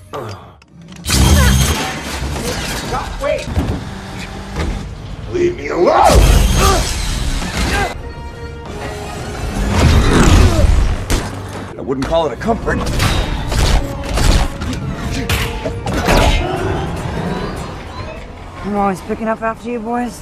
Stop, wait! Leave me alone! I wouldn't call it a comfort. I'm always picking up after you boys.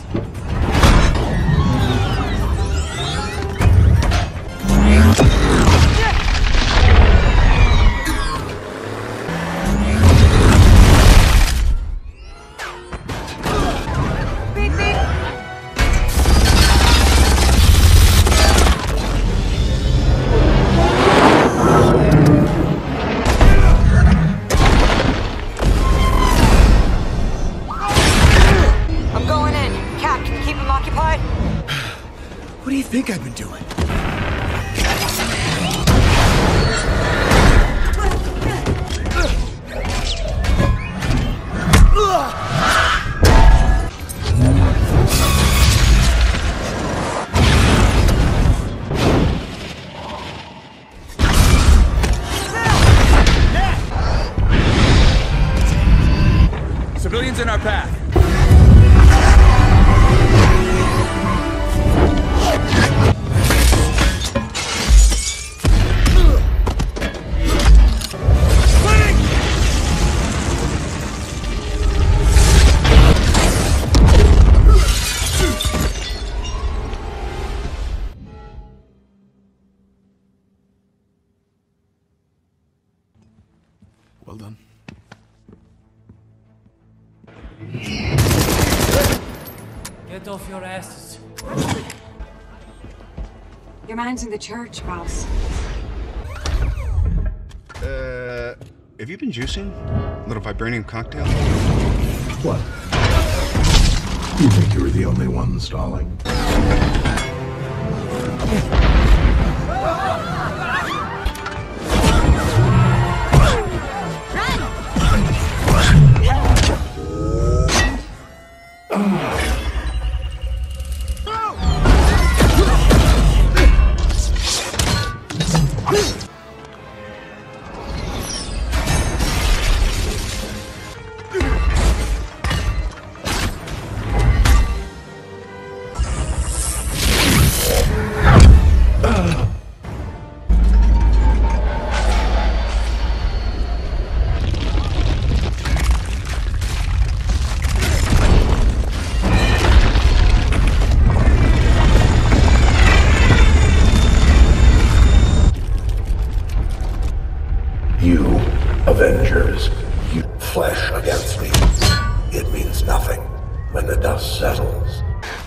What do you think I've been doing? Civilians in our path. Well done. Get off your asses. Your man's in the church, boss. Have you been juicing? A little vibranium cocktail? What? You think you were the only one stalling? You, Avengers, you flesh against me. It means nothing when the dust settles.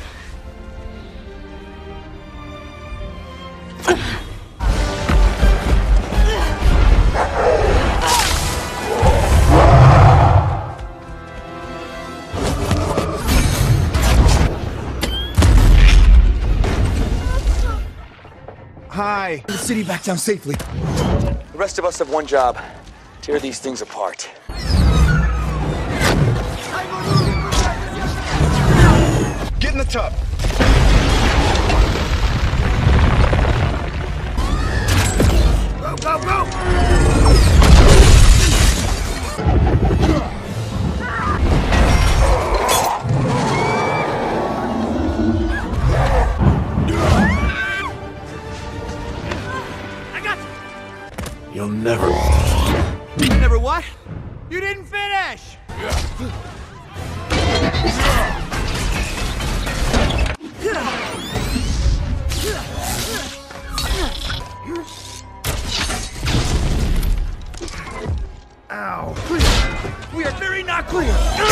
Hi. The city back down safely. The rest of us have one job. Tear these things apart. Get in the tub! Go, go, go! You'll never... Never what? You didn't finish! Ow. We are very not clear!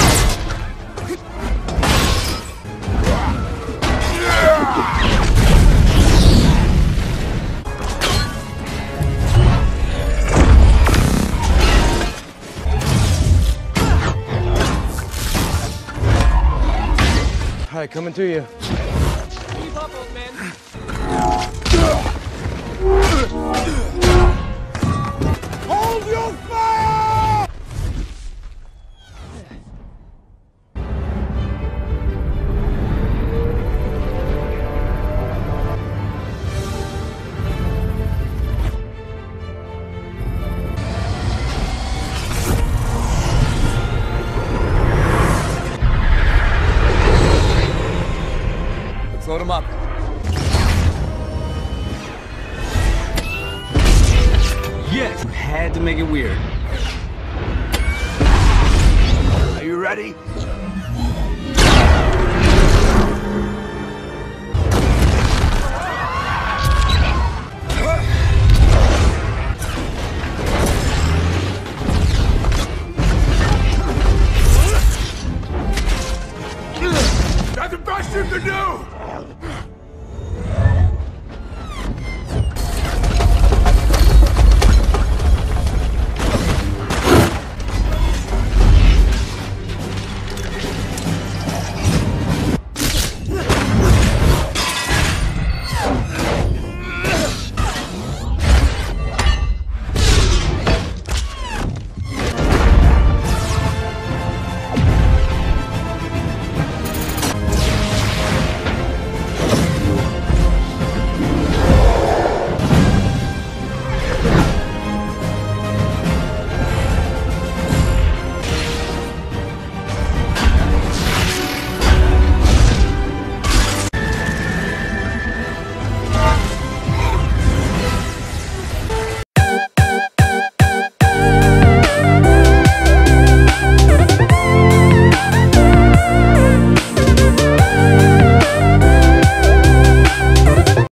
Hi, coming to you. Keep up, old man. Hold your fire! Load him up. Yes! You had to make it weird. Are you ready?